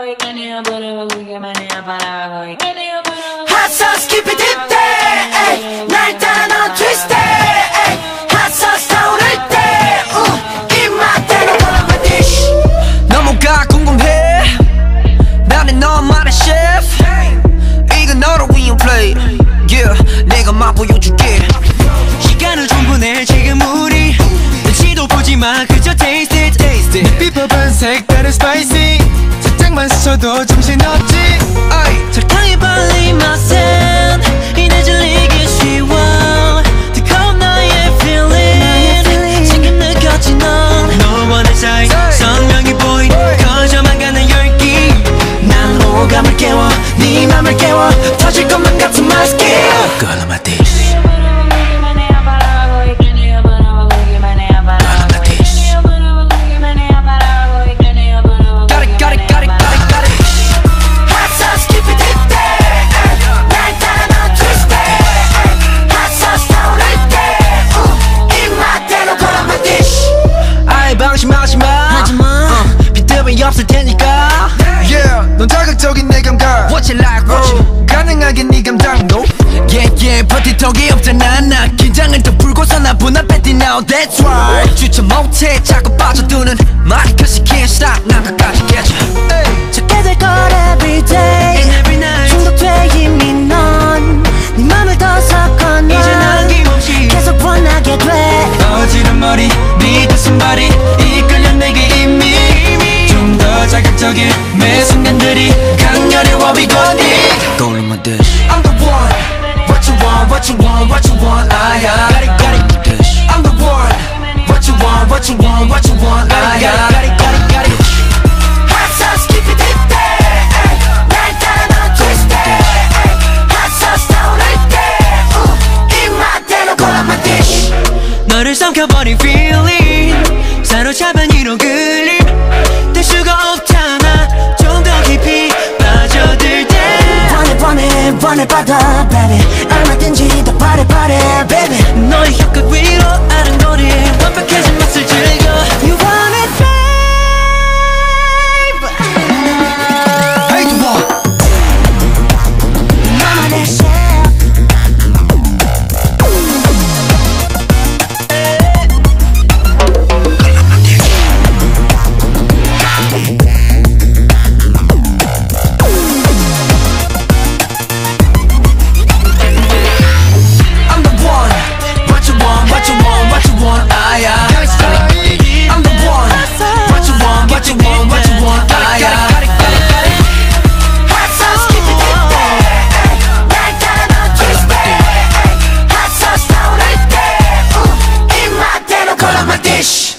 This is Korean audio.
Hot sauce keep it deep day 날 따라 넌 twist day Hot sauce 타오를 때 입맛대로 골라 my dish 너무가 궁금해 나는 너만의 chef 이건 너를 위한 plate yeah 내가 맛보여줄게 시간을 충분해 지금 우리 눈치도 보지마 그저 taste it taste it 비법은 색다른 spicy 살짝만 스쳐도 정신없지 설탕이 발린 맛은 이내 질리기 쉬워 뜨거운 너의 feeling 지금 느꼈지 넌 너와 내 사이 선명히 보인 커져만 가는 열기 난 호감을 깨워 네 맘을 깨워 터질 것만 같은 my skill Girl on my dish 비틈이 없을 테니까 Yeah 넌 자극적인 내 감각 What you like, what you 가능하게 네 감당도 Yeah yeah 버티턱이 없잖아 나 긴장을 더 풀고서 나보나 뱉디 now that's right 주체 못해 자꾸 빠져드는 말이 cause you can't stop 난 끝까지 깨져 찾게 될 걸 everyday And every night 중독돼 이미 넌네 맘을 더 섞어 넌 이제 남김없이 계속 원하게 돼 어지른 머리 네 두 손발이 이끌려 내게 이미 좀 더 자극적인 매 순간들이 강렬해 what we gon' need Go on my dish I'm the one What you want, what you want, what you want 아야 Got it, got it, dish I'm the one What you want, what you want, what you want 아야 Got it, got it, got it Hot sauce keep it deep day 날 따라 넌 twist day Hot sauce 타오를 때 입맛대로 골라 my dish 너를 삼켜버린 feeling 사로잡은 이런 그림 뗄 수가 없잖아 좀 더 깊이 빠져들 때 원해 받아 baby 얼마든지 더 바래 baby 너의 혀끝 위로 아른거리 완벽해진 맛을 즐겨 You want it babe Hey the one 나만의 chef I'm the one What you want, what you want, what you want got it Hot sauce keep it deep day 날 따라 넌 twist day Hot sauce 타오를 때 입맛대로 골라 my dish